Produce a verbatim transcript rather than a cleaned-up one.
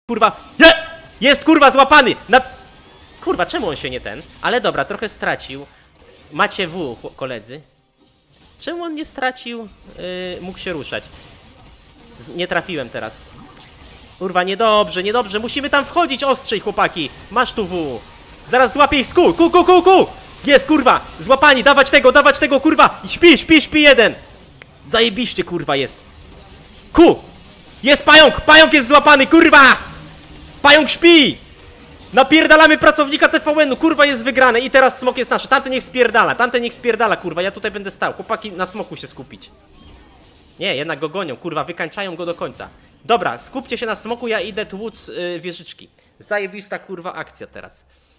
Kurwa, nie! Jest kurwa złapany! Na... Kurwa, czemu on się nie ten? Ale dobra, trochę stracił. Macie W, koledzy. Czemu on nie stracił? Yy, mógł się ruszać. Z... Nie trafiłem teraz. Kurwa, niedobrze, niedobrze. Musimy tam wchodzić ostrzej, chłopaki. Masz tu W. Zaraz złapię ich z kół. Ku, ku, ku, ku! Jest, kurwa! Złapani, dawać tego, dawać tego, kurwa! Śpi, śpi, śpi jeden! Zajebiście, kurwa, jest. Ku! Jest pająk! Pająk jest złapany, kurwa! Pająk śpi! Napierdalamy pracownika T V N-u, kurwa, jest wygrane. I teraz smok jest nasz. Tamten niech spierdala, tamten niech spierdala, kurwa. Ja tutaj będę stał. Chłopaki, na smoku się skupić. Nie, jednak go gonią, kurwa, wykańczają go do końca. Dobra, skupcie się na smoku, ja idę tłuc yy, wieżyczki. Zajebista, kurwa, akcja teraz.